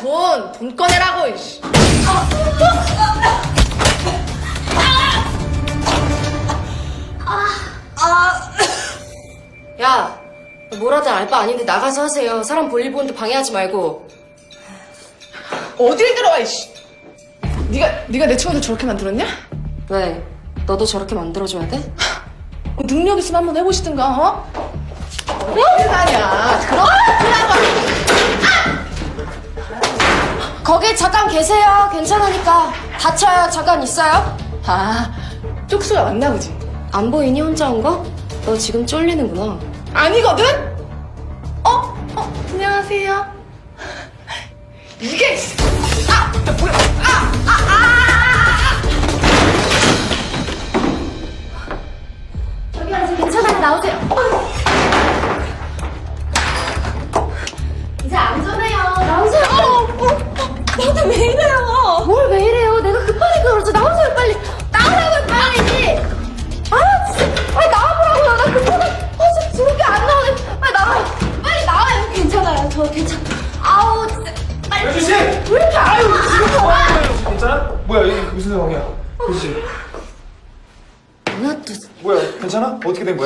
돈 꺼내라고, 이씨. 야, 뭐라든 알바 아닌데 나가서 하세요. 사람 볼일 보는데 방해하지 말고. 어딜 들어와, 이씨. 네가 내 친구들 저렇게 만들었냐? 왜? 너도 저렇게 만들어줘야 돼? 능력 있으면 한번 해보시든가, 어? 어딜 가냐. 들어가라고. 거기 잠깐 계세요. 괜찮으니까. 다쳐요. 잠깐 있어요. 쪽수가 맞나 보지? 안 보이니 혼자 온 거? 너 지금 쫄리는구나. 아니거든? 안녕하세요. 이게, 뭐야. 저기 아직 괜찮아요. 나오세요. 이제 안전해요. 나오세요. 나한테 왜 이래요? 뭘 왜 이래요? 내가 급하니까 그러지. 나오세요. 빨리. 나오라고요. 빨리. 진짜. 빨리 나와보라고요. 나 급하게. 진짜 들어오게 안 나오네. 빨리 나와요. 빨리 나와요. 괜찮아요. 저 괜찮아. 아우, 진짜. 빨리. 여주씨! 왜 이렇게 지금 와? 괜찮아? 뭐야, 이게 무슨 상황이야? 여주씨. 누나 또 뭐야, 괜찮아? 어떻게 된 거야?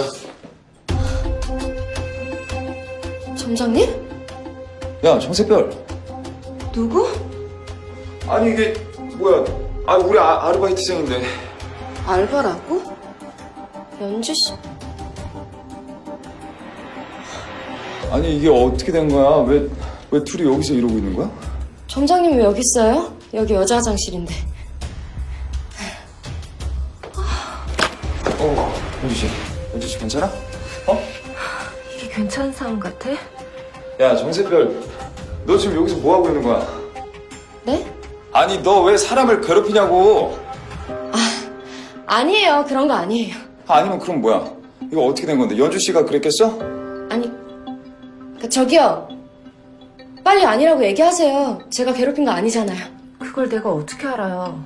점장님? 야, 정세별. 누구? 아니, 이게, 뭐야. 우리 아르바이트생인데. 알바라고? 연주 씨. 아니, 이게 어떻게 된 거야? 왜 둘이 여기서 이러고 있는 거야? 점장님 왜 여기 있어요? 여기 여자 화장실인데. 연주씨 괜찮아? 이게 괜찮은 상황 같아? 야, 정세별. 너 지금 여기서 뭐 하고 있는 거야? 네? 아니, 너 왜 사람을 괴롭히냐고. 아니에요. 그런 거 아니에요. 아니면 그럼 뭐야? 이거 어떻게 된 건데? 연주씨가 그랬겠어? 아니, 저기요. 빨리 아니라고 얘기하세요. 제가 괴롭힌 거 아니잖아요. 그걸 내가 어떻게 알아요?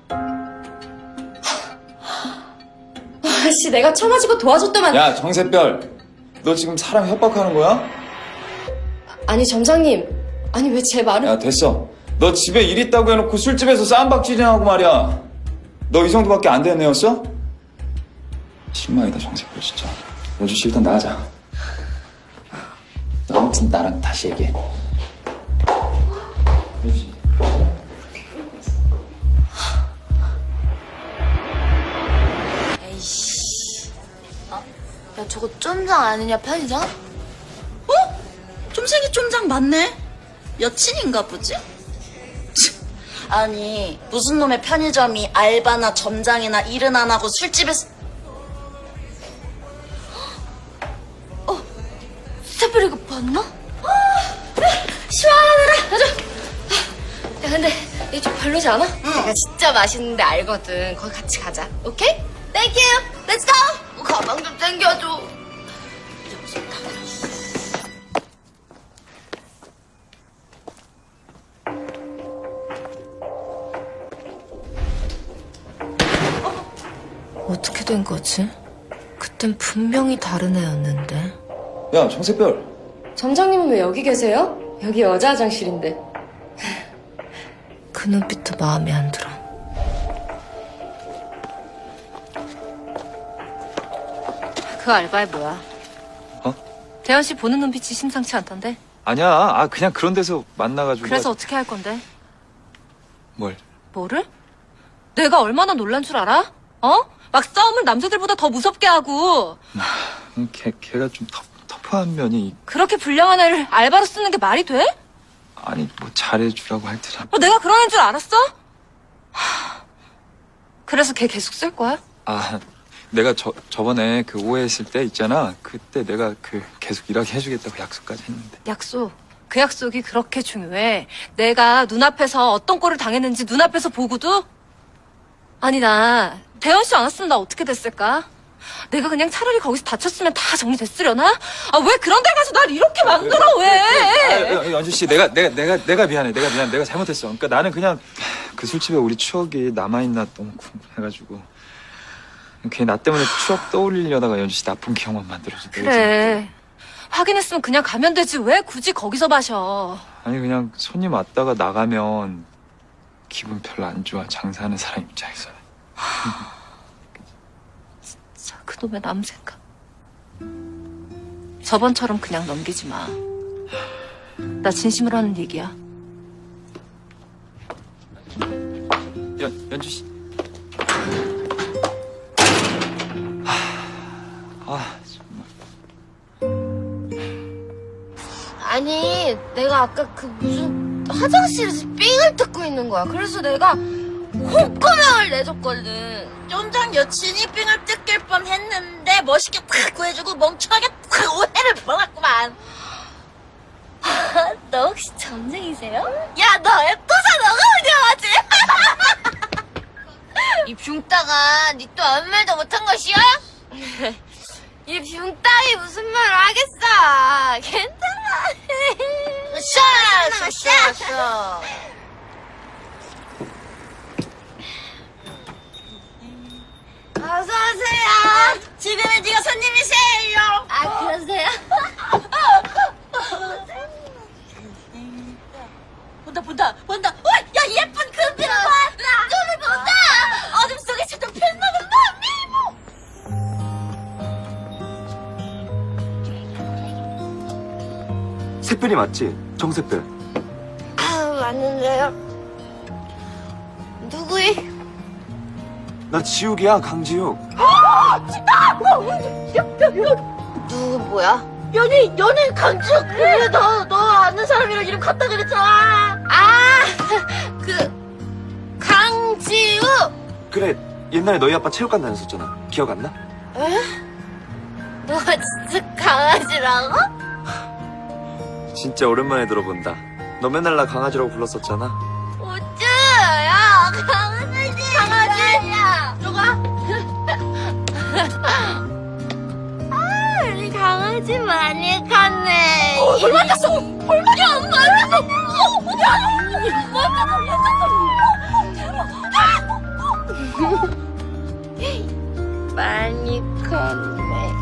아씨, 내가 쳐맞고 도와줬더만. 야, 정세별. 너 지금 사람 협박하는 거야? 아니, 점장님. 아니, 왜 제 말을. 야, 됐어. 너 집에 일 있다고 해놓고 술집에서 쌈박지정하고 말이야. 너 이 정도밖에 안 되는 애였어? 실망이다, 정세별 진짜. 연주씨 일단 나가자. 너 아무튼 나랑 다시 얘기해. 연주씨. 에이씨. 야, 저거 쫀장 아니냐, 편의점? 쫌생이 쫌장 맞네? 여친인가 보지? 아니 무슨 놈의 편의점이 알바나 점장이나 일은 안 하고 술집에서 스타필 이거 봤나? 시원하더라. 가자. 야, 근데 이게 좀 별로지 않아? 내가 진짜 맛있는데 알거든. 거기 같이 가자. 오케이? 땡큐. 렛츠 고. 가방 좀 챙겨줘. 어떻게 된 거지? 그땐 분명히 다른 애였는데. 야, 정세별. 점장님은 왜 여기 계세요? 여기 여자 화장실인데. 그 눈빛도 마음에 안 들어. 그 알바에 뭐야? 대현 씨 보는 눈빛이 심상치 않던데? 아니야. 그냥 그런 데서 만나가지고. 그래서 어떻게 할 건데? 뭘? 뭐를? 내가 얼마나 놀란 줄 알아? 막 싸움을 남자들보다 더 무섭게 하고. 걔가 좀 터프한 면이. 그렇게 불량한 애를 알바로 쓰는 게 말이 돼? 아니, 뭐 잘해주라고 할 때라. 내가 그런 애인 줄 알았어? 그래서 걔 계속 쓸 거야? 내가 저번에 그 오해했을 때 있잖아. 그때 내가 계속 일하게 해주겠다고 약속까지 했는데. 약속. 그 약속이 그렇게 중요해. 내가 눈앞에서 어떤 꼴을 당했는지 눈앞에서 보고도? 아니, 나 대현 씨 안 왔으면 나 어떻게 됐을까? 내가 그냥 차라리 거기서 다쳤으면 다 정리됐으려나? 왜 그런 데 가서 날 이렇게 만들어, 왜? 연주 씨, 내가 미안해. 내가 잘못했어. 그러니까 나는 그냥 그 술집에 우리 추억이 남아있나 너무 궁금해가지고. 괜히 나 때문에 추억 떠올리려다가 연주 씨 나쁜 기억만 만들어줘. 그래. 확인했으면 그냥 가면 되지. 왜 굳이 거기서 마셔? 아니 그냥 손님 왔다가 나가면 기분 별로 안 좋아. 장사하는 사람 입장에서는. 자, 그놈의 남 생각. 저번처럼 그냥 넘기지 마. 나 진심으로 하는 얘기야. 연주 씨. 정말. 아니, 내가 아까 그 무슨 화장실에서 삥을 뜯고 있는 거야. 그래서 내가 콧구멍을 내줬거든. 좀 전 여친이 삥을 뜯길 뻔했는데 멋있게 탁 구해주고 멍청하게 탁 오해를 벌었구만. 너 혹시 전쟁이세요? 야, 너 앱도사 너가 운영하지? 이 붕따가 니 또 아무 말도 못한 것이야? 이 붕따이 무슨 말을 하겠어. 괜찮아. 샤. 어서오세요. 지금은 네가 손님이세요. 아, 그러세요? 본다. 야, 예쁜 금빛 봐. 눈을 본다. 어둠 속에서도 빛나는 밤이. 샛별이 맞지? 정샛별. 아, 맞는데요. 누구이? 나 지욱이야, 강지욱. 누구 뭐야? 연예인 강지욱. 그래, 너 아는 사람이랑 이름 같다 그랬잖아. 아, 그 강지우. 그래, 옛날에 너희 아빠 체육관 다녔었잖아. 기억 안 나? 너가 진짜 강아지라고? 진짜 오랜만에 들어본다. 너 맨날 나 강아지라고 불렀었잖아. 우쭈, 야, 강아지. 야, 누가? 아, 우리 강아지 많이 컸네. 뭘 만났어? 얼마냐? 만났어. 많이 컸네.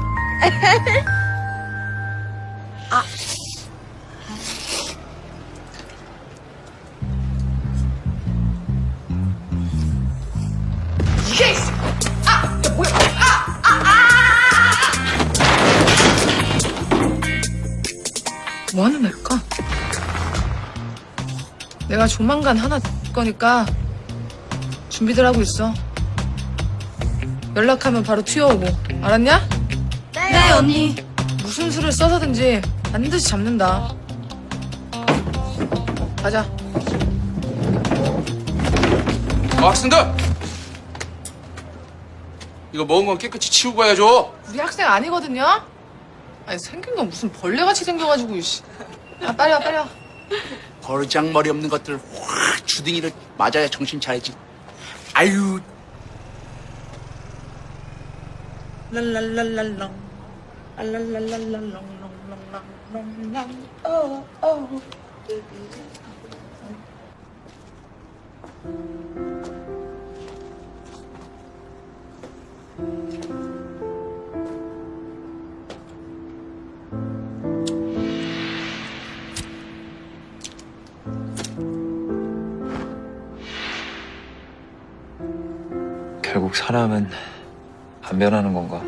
이게 있어. 아, 야, 뭐야? 뭐 하는 애일까? 내가 조만간 하나 될 거니까 준비들 하고 있어. 연락하면 바로 튀어오고. 알았냐? 네, 언니. 무슨 수를 써서든지 반드시 잡는다. 가자. 학생들! 이거 먹은 건 깨끗이 치우고 가야죠. 우리 학생 아니거든요? 아니, 생긴 건 무슨 벌레같이 생겨가지고, 이씨. 아, 빨리 와, 빨리 와. 버르장머리 없는 것들 확 주둥이를 맞아야 정신 차리지. 아유. 랄랄랄랄랑. 랄랄랄랄랑랑랑랑랑. 결국 사람은 안 변하는 건가?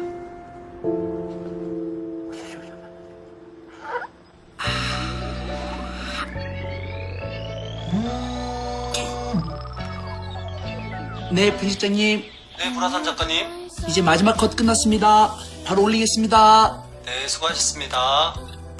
네, 편집장님. 네, 불화산 작가님. 이제 마지막 컷 끝났습니다. 바로 올리겠습니다. 네, 수고하셨습니다.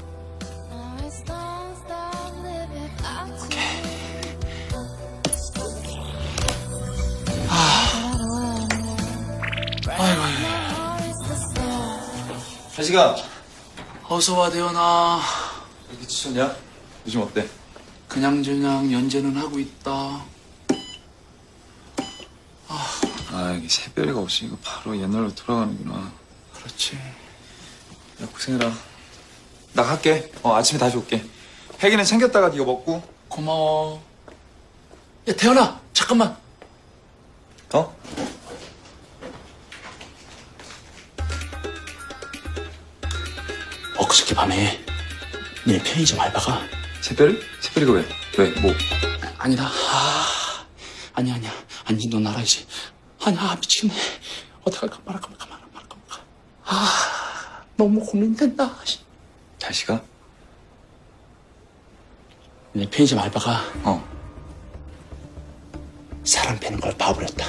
다시가 어서 와, 대현아. 이렇게 지쳤냐? 요즘 어때? 그냥저냥 연재는 하고 있다. 아, 이게 새별이가 없으니까 바로 옛날로 돌아가는구나. 그렇지. 야, 고생해라. 나 갈게. 아침에 다시 올게. 혜기는 챙겼다가 네가 먹고. 고마워. 야, 대현아, 잠깐만. 어? 엊그저께 밤에 내 편의점 알바가 새별이? 특별히가 왜? 왜? 뭐? 아니다. 아니야. 아니, 넌 알아야지. 아니야, 미치겠네. 어떡할까, 말할까. 너무 고민된다. 다시가? 내 편의점 알바가 어. 사람 패는 걸 봐버렸다.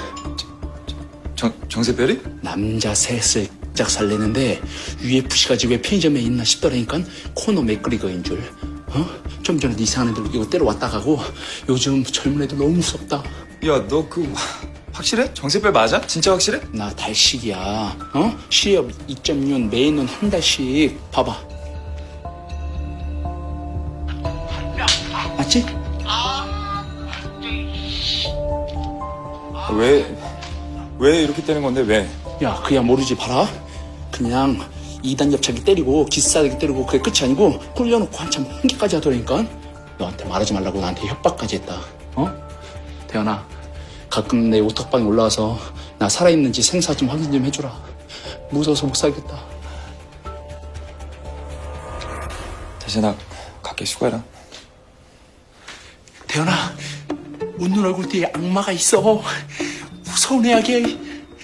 정세별이? 남자 셋을 짝 살리는데 UFC가 지금 왜 편의점에 있나 싶더라니까 코너 맥그리거인 줄. 좀 전에도 이상한 애들 이거 때려왔다 가고 요즘 젊은 애들 너무 무섭다. 야, 너 확실해? 정세별 맞아? 진짜 확실해? 나 달식이야. 시업 2.6 매년 한 달씩 봐봐. 맞지? 왜 이렇게 되는 건데, 왜? 야, 그야 모르지 봐라. 그냥 2단 옆차기 때리고 기싸대기 때리고 그게 끝이 아니고 꿀려놓고 한참 훈계까지 하더라니까. 너한테 말하지 말라고 나한테 협박까지 했다. 태연아, 가끔 내 오락방에 올라와서 나 살아있는지 생사 좀 확인 좀 해주라. 무서워서 못 살겠다. 다시 나 갈게. 수고해라. 태연아, 웃는 얼굴 뒤에 악마가 있어. 무서운 애야게.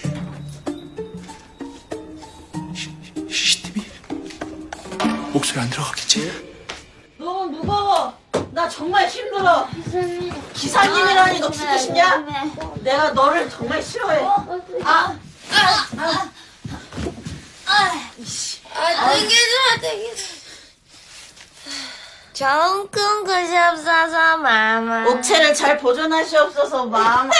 CCTV 목소리 안 들어가겠지? 너무 무거워. 나 정말 힘들어. 기사님이라니 너 죽고 싶냐? 내가 너를 정말 싫어해. 되게. 좋은 꿈 꾸시옵소서, 마마. 옥체를 잘 보존하시옵소서, 마음.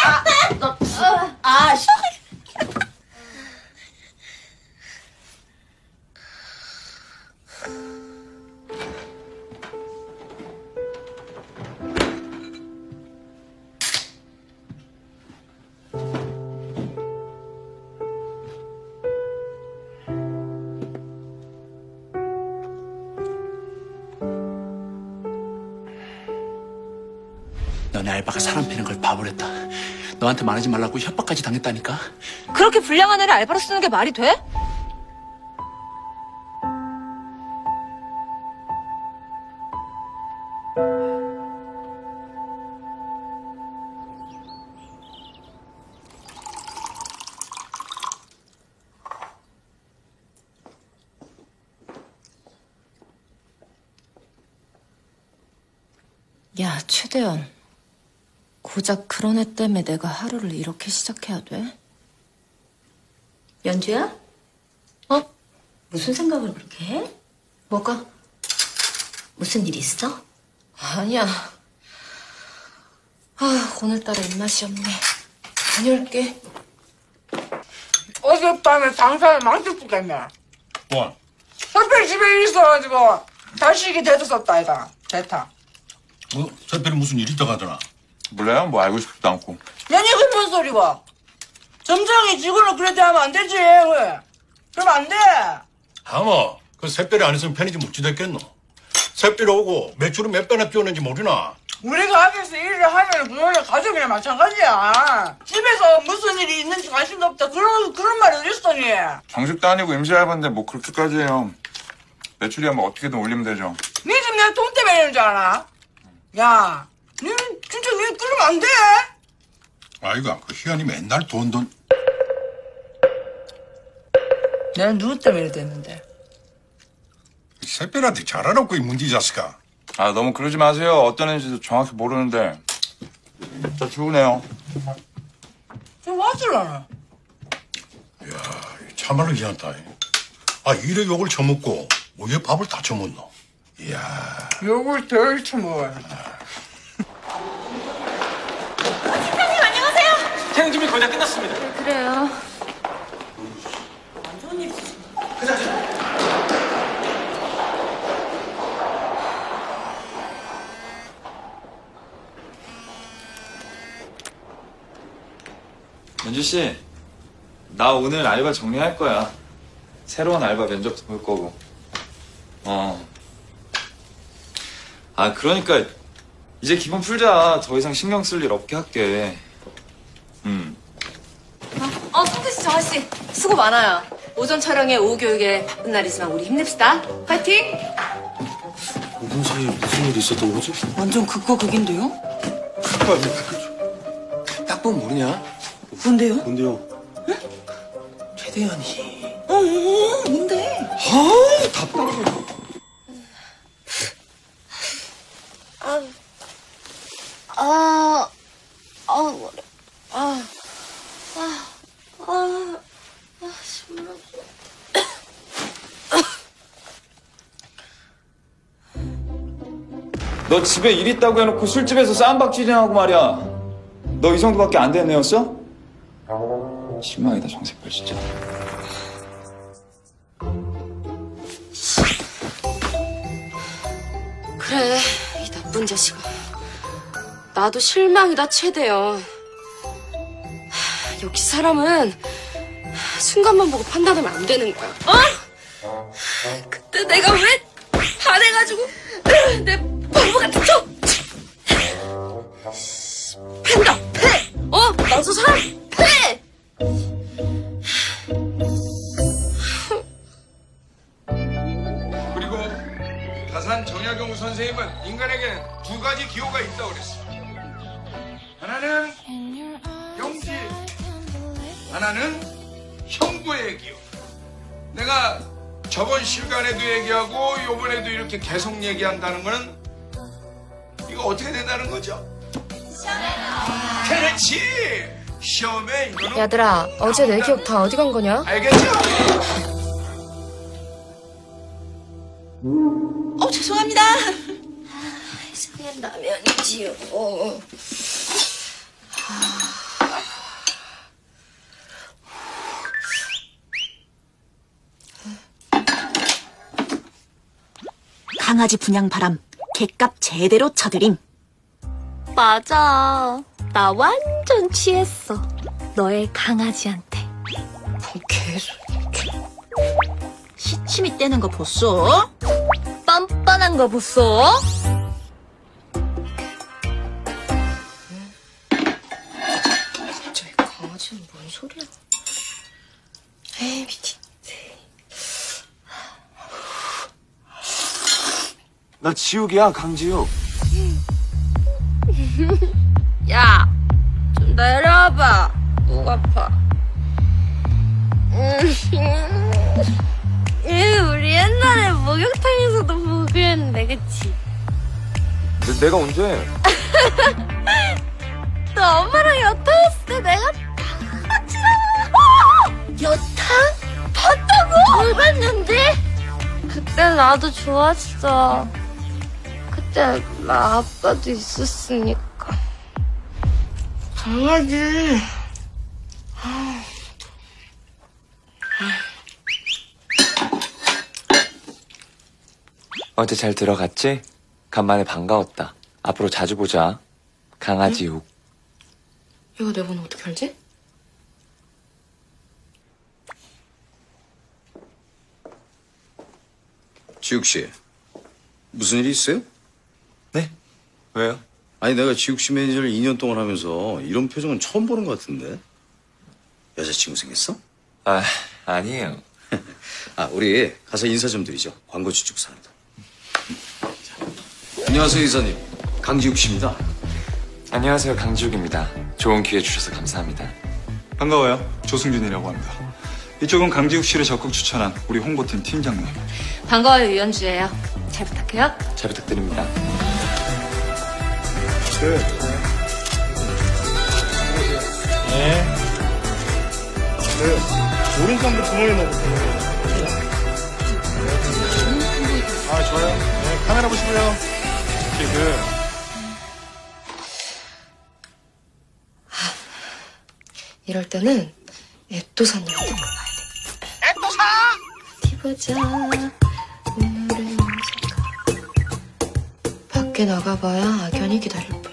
너네 알바가 사람 패는 걸 봐버렸다. 너한테 말하지 말라고 협박까지 당했다니까. 그렇게 불량한 애를 알바로 쓰는 게 말이 돼? 야, 최대현. 고작 그런 애 때문에 내가 하루를 이렇게 시작해야 돼? 연주야? 무슨 생각을 그렇게 해? 뭐가? 무슨 일 있어? 아니야. 오늘따라 입맛이 없네. 다녀올게. 어젯밤에 장사를 망쳤겠네. 뭐? 서필 집에 있어가지고 달식이 대줬었다 아이가. 대타. 새별이 무슨 일 있다고 하더나? 몰라요? 뭐 알고 싶지도 않고. 야, 이게 뭔 소리고? 점장이 직원을 그렇게 하면 안 되지. 왜? 그러면 안 돼. 하모, 그 새별이 안 있으면 편의점 못 지댔겠노? 새별이 오고 매출은 몇 배나 뛰었는지 모르나? 우리 가게에서 일을 하면 그거는 가족이랑 마찬가지야. 집에서 무슨 일이 있는지 관심도 없다. 그런 말이 어딨더니. 정식도 아니고 임시 알바인데 뭐 그렇게까지 해요. 매출이야 뭐 어떻게든 올리면 되죠. 니 지금 내가 돈 때문에 이러는 줄 아나? 야, 니 진짜 니 그러면 안 돼. 아이가, 그 희한이 맨날 돈. 내가 누구 때문에 이래 됐는데? 새별한테 잘하라고 이 문제 자식아. 아, 너무 그러지 마세요. 어떤 애인지도 정확히 모르는데. 저 출근해요. 좀 와줄라나? 참말로 희한하다. 일에 욕을 처먹고 왜 밥을 다 처먹노? 이야. 욕을 덜 처먹어요. 팀장님 안녕하세요. 태양 준비 거의 다 끝났습니다. 그래요. 연주 씨, 나 오늘 알바 정리할 거야. 새로운 알바 면접도 볼 거고. 그러니까 이제 기분 풀자. 더 이상 신경 쓸 일 없게 할게. 성태 씨, 정아 씨, 수고 많아요. 오전 촬영에 오후 교육에 바쁜 날이지만 우리 힘냅시다. 파이팅! 이분 사이에 무슨 일이 있었던 거지? 완전 극과 극인데요? 딱 보면 모르냐? 뭔데요? 뭔데요? 최대한이. 뭔데? 답답해. 심하고. 너 집에 일 있다고 해놓고 술집에서 쌈박지정하고 말이야. 너 이 정도밖에 안 되는 애였어? 실망이다, 정색발 진짜. 그래, 이 나쁜 자식아. 나도 실망이다, 최대요. 역시 사람은 순간만 보고 판단하면 안 되는 거야. 어? 그때 내가 왜 반해가지고 내 바보 같은 척 팬다, 패! 나도 사람 패! 그리고 다산 정약용 선생님은 인간에게는 두 가지 기호가 있다고 그랬어. 하나는 영지, 하나는 형부의 기호. 내가 저번 시간에도 얘기하고 요번에도 이렇게 계속 얘기한다는 거는 이거 어떻게 된다는 거죠? 그렇지! 시험에 이거는 얘들아, 어제 내 기억 다 어디 간 거냐? 알겠죠? 죄송합니다. 그냥 라면이지요. 강아지 분양 바람, 객값 제대로 쳐드림. 맞아. 나 완전 취했어. 너의 강아지한테. 계속. 시침이 떼는 거 보소. 빤빤한 거 보소. 갑자기 강아지는 뭔 소리야? 에이, 미친. 나 지욱이야, 강지욱. 야, 좀 내려와봐. 목 아파. 우리 옛날에 목욕탕에서도 보고 그랬는데, 그치? 내가 언제? 너 엄마랑 여탕했을 때 내가 여탕? 봤다고? 뭘 봤는데? 그때 나도 좋았어. 그때 나 아빠도 있었으니까. 강아지. 어제 잘 들어갔지? 간만에 반가웠다. 앞으로 자주 보자. 강아지욱. 이거 내 번호 어떻게 알지? 지욱 씨, 무슨 일이 있어요? 네? 왜요? 아니, 내가 지욱 씨 매니저를 2년 동안 하면서 이런 표정은 처음 보는 것 같은데. 여자친구 생겼어? 아, 아니에요. 우리 가서 인사 좀 드리죠. 광고 주축사한테. 안녕하세요, 이사님. 강지욱 씨입니다. 안녕하세요, 강지욱입니다. 좋은 기회 주셔서 감사합니다. 반가워요. 조승준이라고 합니다. 이쪽은 강지욱 씨를 적극 추천한 우리 홍보팀 팀장님. 반가워요, 유연주예요. 잘 부탁해요. 잘 부탁드립니다. 오른손도 구멍에 넣어볼게요. 좋아요. 네, 카메라 보시고요. 이럴 때는 앱도사님한테 가야 돼. 앱도사! 어디 보자. 오늘은 밖에 나가봐야 악연이 기다릴 뿐.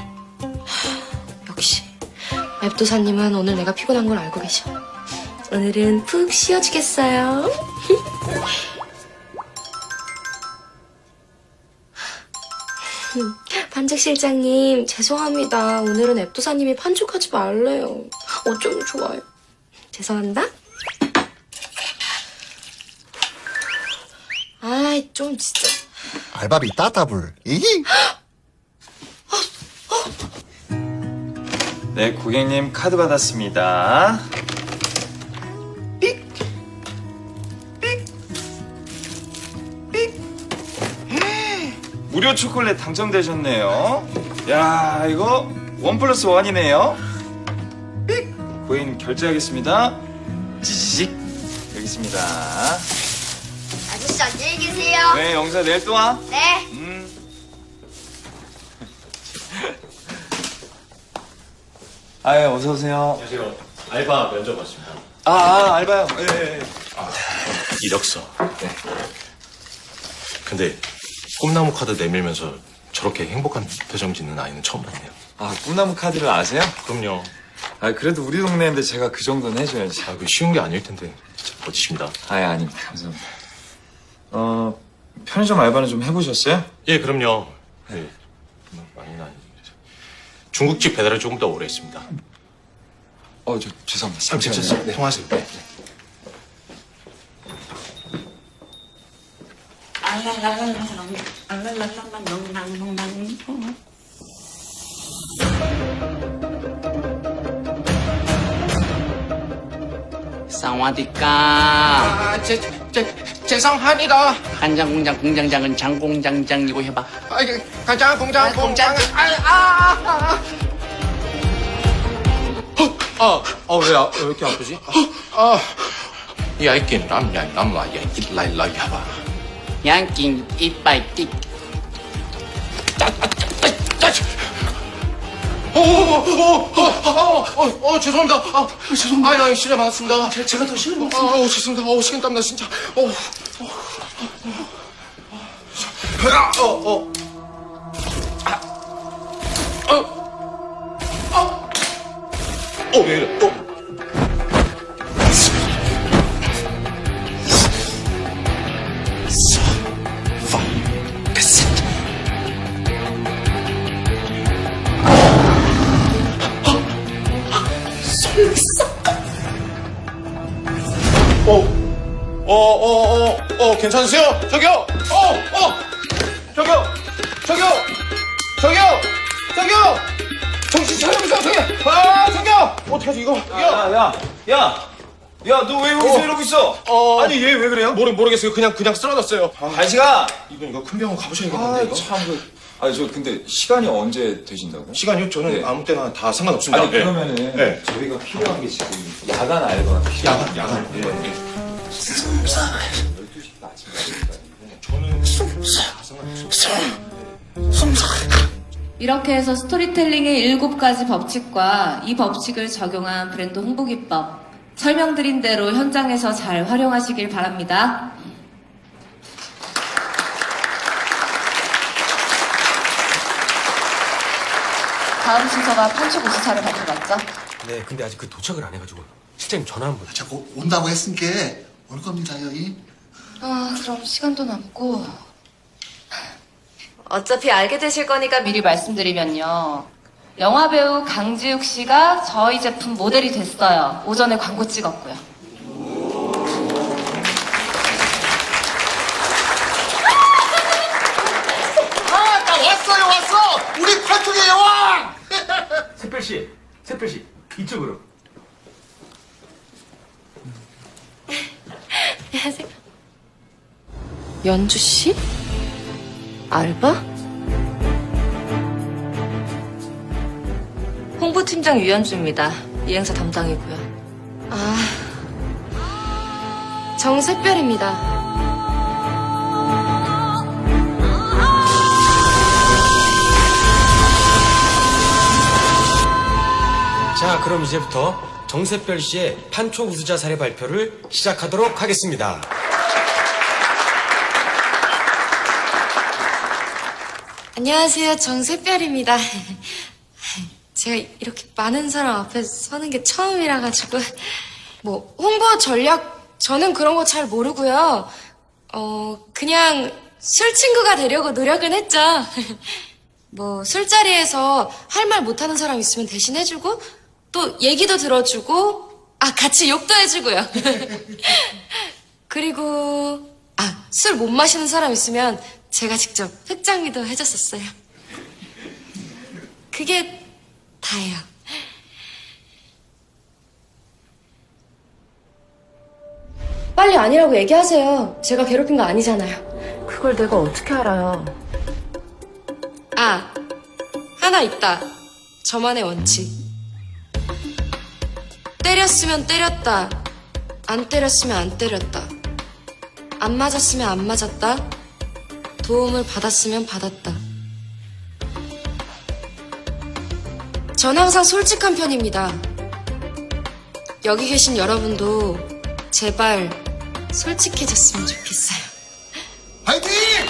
역시 앱도사님은 오늘 내가 피곤한 걸 알고 계셔. 오늘은 푹 쉬어주겠어요. 반죽 실장님, 죄송합니다. 오늘은 앱도사님이 반죽하지 말래요. 어쩌면 좋아요. 죄송합니다. 아이, 좀 진짜. 알바비 따따블. 이히? 네, 고객님 카드 받았습니다. 무료 초콜릿 당첨되셨네요. 야, 이거 1+1이네요. 고객님 결제하겠습니다. 지직 여기 있습니다. 아저씨, 안녕히 계세요. 네, 영사 내일 또 와. 네. 아유, 어서 오세요. 안녕하세요. 알바 면접 왔습니다. 알바요. 예. 이력서. 네. 근데 꿈나무 카드 내밀면서 저렇게 행복한 표정 짓는 아이는 처음 봤네요. 꿈나무 카드를 아세요? 그럼요. 그래도 우리 동네인데 제가 그 정도는 해줘야지. 그 쉬운 게 아닐 텐데. 진짜 멋지십니다. 아닙니다. 감사합니다. 편의점 알바는 좀 해보셨어요? 예, 그럼요. 네. 많이는 아니고. 중국집 배달을 조금 더 오래 했습니다. 죄송합니다. 괜찮습니다. 네. 통화하세요. 네. 사와디까. 죄송합니다. 간장 공장 공장장은 장 공장장이고 해봐. 가장 공장. 왜야? 왜 이렇게 아프지? 야이낀 남와 야이라이 하바. 양낀 이빨 띠. 죄송합니다. 죄송합니다. 실례 많았습니다. 제가 더 실례 많았습니다. 죄송합니다. 식은땀나 진짜. 왜 이래? 괜찮으세요? 저기요! 저기요! 정신 차려보세요, 저기! 저기요! 어떡하지, 이거? 야, 너 왜 여기서 이러고 있어? 아니, 얘 왜 그래요? 모르겠어요. 그냥 쓰러졌어요. 간식아! 이분 이거 큰 병원 가보셔야겠는데, 이거. 저 근데 시간이 언제 되신다고요? 시간이요? 저는 네. 아무 때나 다 상관없습니다. 아니, 그러면은 네. 저희가 필요한 게 지금 야간 알바가 필요해요. 야간. 네. 이렇게 해서 스토리텔링의 7가지 법칙과 이 법칙을 적용한 브랜드 홍보기법 설명드린 대로 현장에서 잘 활용하시길 바랍니다. 다음 순서가 판촉 우수차를 발표 맞죠? 네, 근데 아직 그 도착을 안 해가지고 실장님 전화 한번. 자꾸 온다고 했으니까 올 겁니다요. 그럼 시간도 남고 어차피 알게 되실 거니까 미리 말씀드리면요. 영화배우 강지욱 씨가 저희 제품 모델이 됐어요. 오전에 광고 찍었고요. 왔어! 우리 팔뚝의 여왕! 새별씨, 이쪽으로. 안녕하세요. 연주 씨? 알바? 홍보팀장 유연주입니다. 이 행사 담당이고요. 정샛별입니다. 자, 그럼 이제부터 정샛별 씨의 판촉 우수자 사례 발표를 시작하도록 하겠습니다. 안녕하세요. 정샛별입니다. 제가 이렇게 많은 사람 앞에 서는 게 처음이라가지고 홍보 전략 저는 그런 거 잘 모르고요. 그냥 술 친구가 되려고 노력은 했죠. 술자리에서 할 말 못하는 사람 있으면 대신 해주고 또 얘기도 들어주고 같이 욕도 해주고요. 그리고 아, 술 못 마시는 사람 있으면 제가 직접 흑장미도 해줬었어요. 그게 다예요. 빨리 아니라고 얘기하세요. 제가 괴롭힌 거 아니잖아요. 그걸 내가 어떻게 알아요? 아, 하나 있다. 저만의 원칙. 때렸으면 때렸다. 안 때렸으면 안 때렸다. 안 맞았으면 안 맞았다. 도움을 받았으면 받았다. 전 항상 솔직한 편입니다. 여기 계신 여러분도 제발 솔직해졌으면 좋겠어요. 화이팅!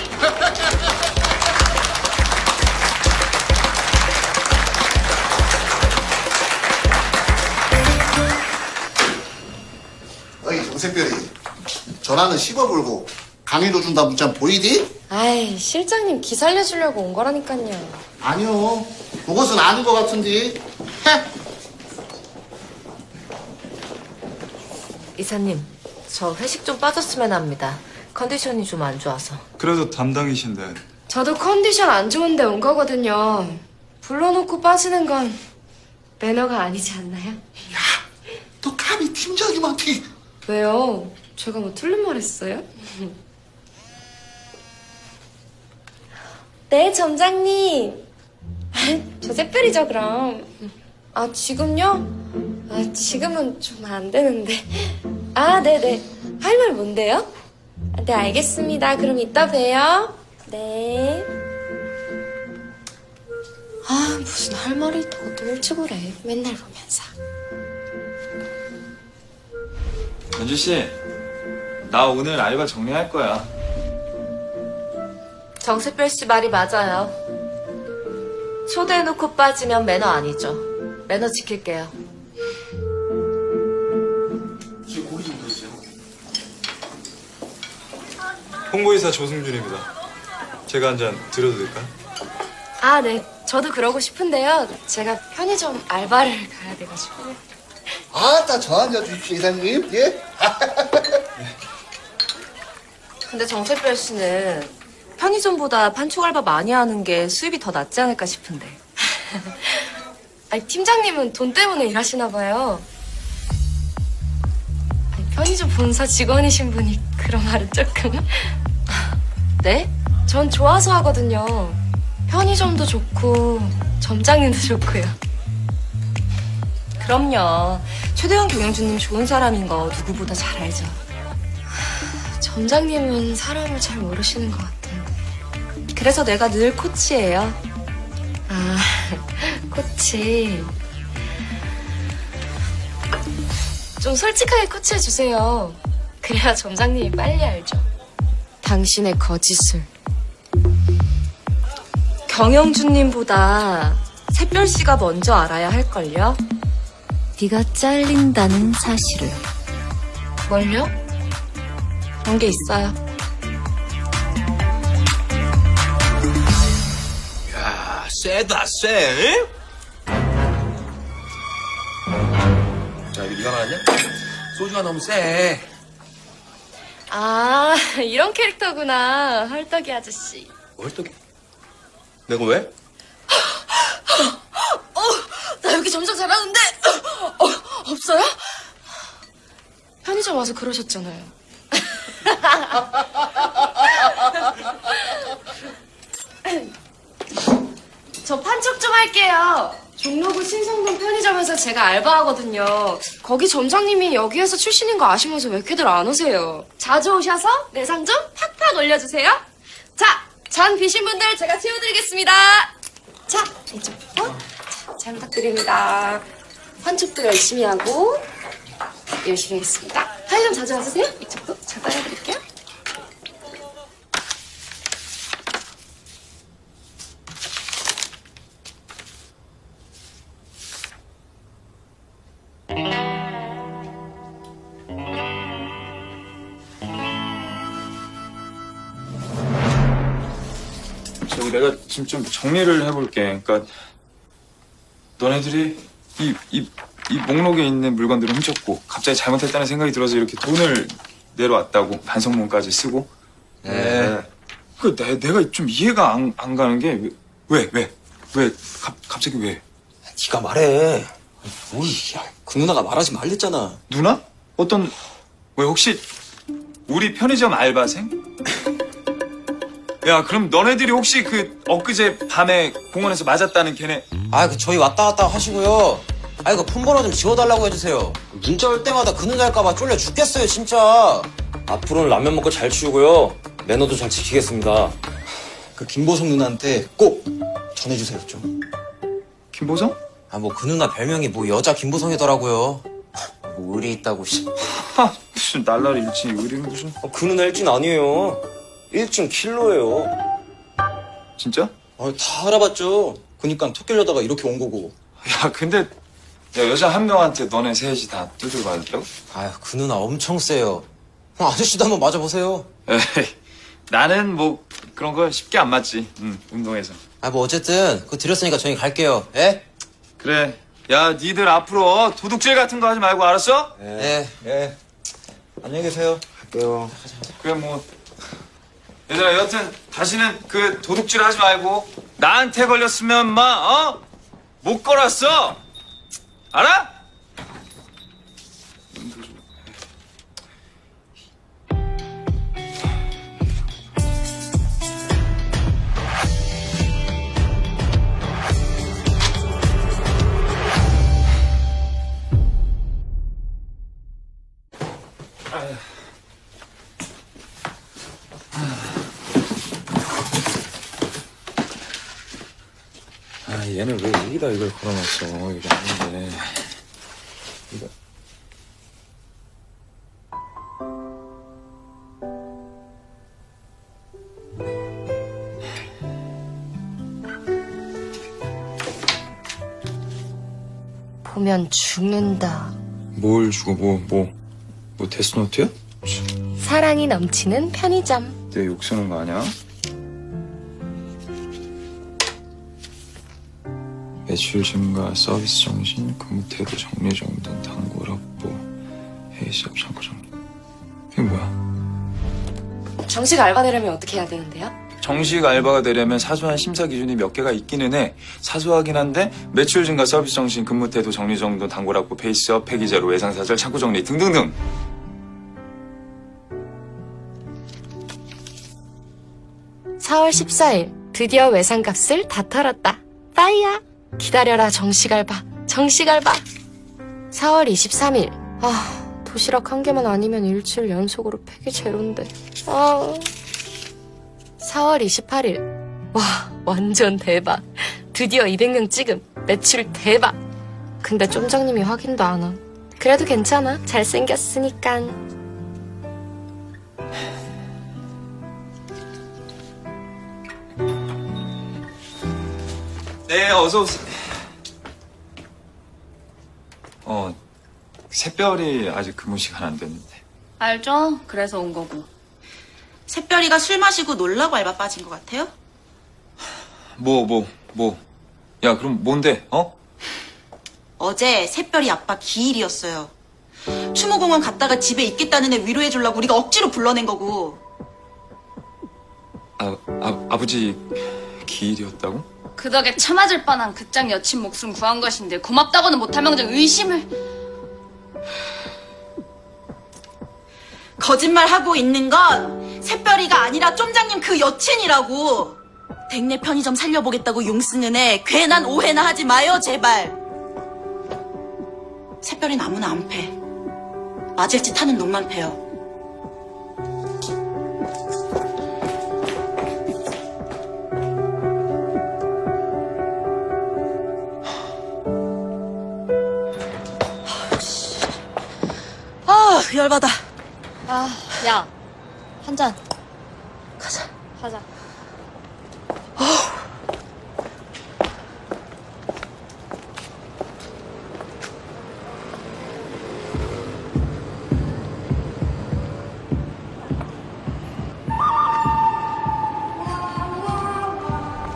어이 정색별이 전화는 씹어불고 강의도 준다 문자 보이디? 아이, 실장님 기 살려주려고 온 거라니까요. 아니요. 그것은 아닌 것 같은데. 이사님, 저 회식 좀 빠졌으면 합니다. 컨디션이 좀 안 좋아서. 그래도 담당이신데. 저도 컨디션 안 좋은데 온 거거든요. 불러놓고 빠지는 건 매너가 아니지 않나요? 너 감히 팀장님한테. 왜요? 제가 뭐 틀린 말 했어요? 네, 점장님. 저 샛별이죠, 그럼. 아, 지금요? 아, 지금은 좀 안 되는데. 아, 네네. 할 말 뭔데요? 네, 알겠습니다. 그럼 이따 봬요. 네. 아, 무슨 할 말이 있다고 또 일찍 오래. 맨날 보면서. 연주 씨, 나 오늘 알바 정리할 거야. 정세별 씨 말이 맞아요. 초대해놓고 빠지면 매너 아니죠. 매너 지킬게요. 홍보이사 조승준입니다. 제가 한 잔 드려도 될까요? 아, 네. 저도 그러고 싶은데요. 제가 편의점 알바를 가야 돼가지고. 아따 저 앉아주십시오 이사님. 예? 근데 정세별 씨는 편의점보다 판촉 알바 많이 하는 게 수입이 더 낫지 않을까 싶은데. 아니, 팀장님은 돈 때문에 일하시나 봐요. 아니, 편의점 본사 직원이신 분이 그런 말은 조금. 네? 전 좋아서 하거든요. 편의점도 좋고 점장님도 좋고요. 그럼요. 최대한 경영주님 좋은 사람인 거 누구보다 잘 알죠. 점장님은 사람을 잘 모르시는 것 같은데. 그래서 내가 늘 코치예요. 아, 코치. 좀 솔직하게 코치해주세요. 그래야 점장님이 빨리 알죠. 당신의 거짓을. 경영주님보다 샛별 씨가 먼저 알아야 할걸요? 네가 잘린다는 사실을. 뭘요? 그런 게 있어요. 야, 세다, 세. 자, 이거 네가 말하냐? 소주가 너무 세. 아, 이런 캐릭터구나. 헐떡이 아저씨. 헐떡이? 내가 왜? 나 여기 점장 잘하는데 없어요? 편의점 와서 그러셨잖아요. 저 판촉 좀 할게요. 종로구 신성동 편의점에서 제가 알바하거든요. 거기 점장님이 여기에서 출신인 거 아시면서 왜 이렇게들 안 오세요? 자주 오셔서 내상 좀 팍팍 올려주세요. 자, 전 비신 분들 제가 채워드리겠습니다. 자, 이쪽부터 잘 부탁드립니다. 환축도 열심히 하고 열심히 하겠습니다. 편의점 자주 와주세요. 이쪽도 잘 따라드릴게요. 저기 내가 지금 좀 정리를 해볼게. 그러니까 너네들이 이 목록에 있는 물건들을 훔쳤고 갑자기 잘못했다는 생각이 들어서 이렇게 돈을 내려왔다고 반성문까지 쓰고 네. 내가 좀 이해가 안 가는 게 왜 갑자기 왜? 네가 말해. 그 누나가 말하지 말랬잖아. 누나? 왜 혹시 우리 편의점 알바생? 야, 그럼 너네들이 혹시 엊그제 밤에 공원에서 맞았다는 걔네? 저희 왔다 갔다 하시고요. 그 폰번호 좀 지워달라고 해주세요. 문자 올 때마다 그 누나일까봐 쫄려 죽겠어요, 진짜. 앞으로는 라면 먹고 잘 치우고요. 매너도 잘 지키겠습니다. 그 김보성 누나한테 꼭 전해주세요, 좀. 김보성? 그 누나 별명이 여자 김보성이더라고요. 의리 있다고, 무슨 날라리 일진 의리는 무슨? 그 누나 일진 아니에요. 일진 킬러예요. 진짜? 다 알아봤죠. 그니까 톡 끌려다가 이렇게 온 거고. 야, 근데 여자 한 명한테 너네 셋이 다 두드려 맞았다고? 그 누나 엄청 세요. 아저씨도 한번 맞아보세요. 에이, 나는 그런 거 쉽게 안 맞지. 운동에서. 어쨌든 그거 드렸으니까 저희 갈게요. 예? 그래. 야, 니들 앞으로 도둑질 같은 거 하지 말고, 알았어? 네. 예. 안녕히 계세요. 갈게요. 그래, 얘들아, 여튼 다시는 도둑질 하지 말고 나한테 걸렸으면 못 걸었어. 알아? 얘는 왜 여기다 이걸 걸어놨어? 이게 아닌데. 이거. 보면 죽는다. 뭘 주고 뭐 데스노트야? 사랑이 넘치는 편의점. 내 욕 쓰는 거 아니야? 매출 증가, 서비스 정신, 근무 태도, 정리 정돈, 단골 확보, 회의 시합 창고 정리. 이게 뭐야? 정식 알바 되려면 어떻게 해야 되는데요? 정식 알바가 되려면 사소한 심사 기준이 몇 개가 있기는 해. 사소하긴 한데 매출 증가, 서비스 정신, 근무 태도, 정리 정돈, 단골 확보, 페이스업, 폐기 제로, 외상 사절, 창고 정리 등등등. (4월 14일) 드디어 외상값을 다 털었다. 빠이야. 기다려라 정식 알바. 4월 23일. 도시락 한 개만 아니면 일주일 연속으로 폐기 제로인데. 4월 28일. 와, 완전 대박. 드디어 200명 찍음. 매출 대박. 근데 쫌장님이 확인도 안 함. 그래도 괜찮아. 잘생겼으니깐. 네, 어서 오세요. 새별이 아직 근무 시간 안 됐는데. 알죠? 그래서 온 거고. 새별이가 술 마시고 놀라고 알바 빠진 것 같아요? 야, 그럼 뭔데, 어제 새별이 아빠 기일이었어요. 추모공원 갔다가 집에 있겠다는 애 위로해주려고 우리가 억지로 불러낸 거고. 아버지 기일이었다고? 그 덕에 처맞을 뻔한 극장 여친 목숨 구한 것인데 고맙다고는 못하면 그냥 의심을. 거짓말하고 있는 건 새별이가 아니라 쫌장님 그 여친이라고. 댁내 편의점 살려보겠다고 용 쓰는 애 괜한 오해나 하지 마요, 제발. 새별이는 아무나 안 패. 맞을 짓 하는 놈만 패요. 열받아. 야, 한 잔. 가자.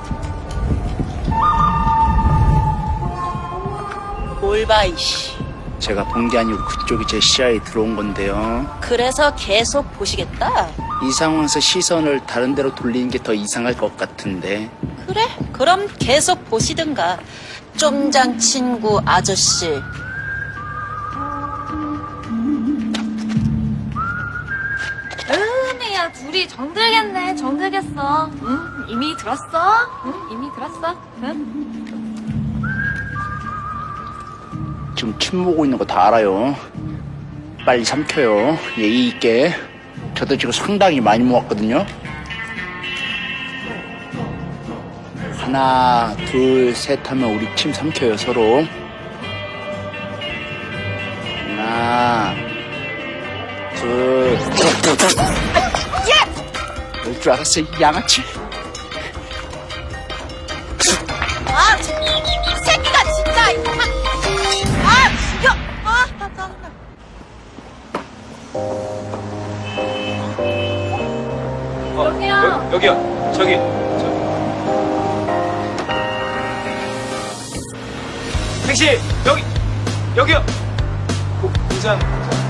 뭘 봐, 이씨. 제가 본 게 아니고 그쪽이 제 시야에 들어온 건데요. 그래서 계속 보시겠다? 이 상황에서 시선을 다른 데로 돌리는 게 더 이상할 것 같은데. 그래, 그럼 계속 보시든가. 쫌장 친구 아저씨. 은혜야, 둘이 정들겠네, 정들겠어. 응? 이미 들었어? 응? 이미 들었어? 응? 지금 침 보고 있는 거 다 알아요. 빨리 삼켜요. 예의 있게. 저도 지금 상당히 많이 모았거든요. 하나, 둘, 셋 하면 우리 침 삼켜요, 서로. 하나, 둘. 올 줄 알았어, 이 양아치. 아, 이 새끼가 진짜. 아, 죽여. 아, 나 짜증나. 여기요. 여기요. 저기. 택시 여기요. 공장.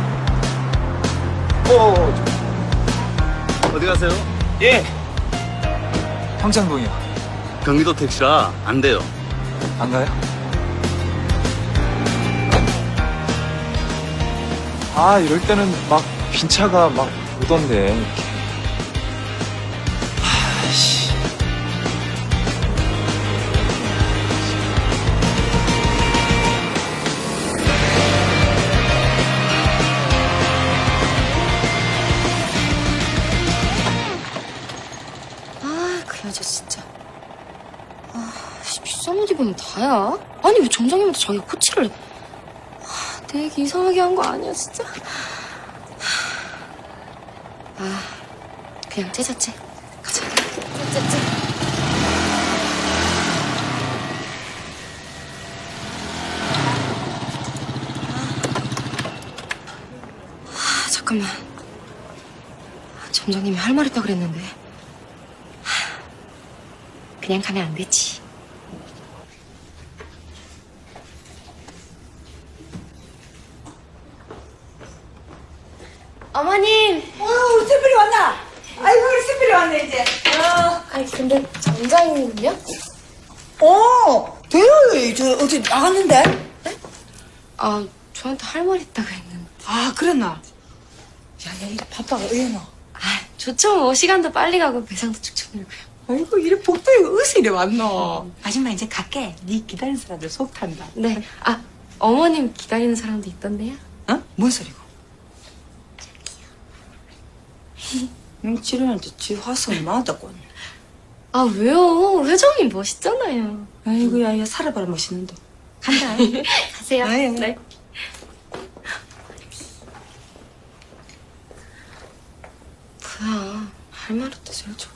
어디 가세요? 예. 평창동이요. 경기도 택시라 안 돼요. 안 가요? 아, 이럴 때는 막 빈 차가 막 오던데. 이렇게. 아이씨. 아, 그 여자 진짜. 아, 비싼 옷 입으면 다야? 아니, 왜 점장님한테 자기가 코치를 해? 아, 내 얘기 이상하게 한 거 아니야, 진짜? 아, 그냥 째자째. 가자. 째째째. 아, 잠깐만. 점장님이 할 말 있다 그랬는데. 그냥 가면 안 되지. 어머님! 우리 새별이 왔나? 아이고, 우리 새별이 왔네, 이제. 아니, 근데 점장님은요? 돼요. 저 어제 나갔는데? 아, 저한테 할 말 있다고 했는데. 아, 그랬나? 야, 이래 바빠가 의외노. 아, 좋죠. 뭐, 시간도 빨리 가고 배상도 쭉쭉 늘고요. 아이고, 이래 복도에 어디서 이래 왔노? 아줌마 이제 갈게. 네 기다리는 사람들 속 탄다. 네. 아, 어머님 기다리는 사람도 있던데요? 어? 뭔 소리고? 지른한테 지 화성 맞았군. 아, 왜요? 회장님 멋있잖아요. 아이고, 야, 살아봐라 멋있는데. 간다. 가세요. 아유. 네. 뭐야, 할 말 없다, 제일 좋고.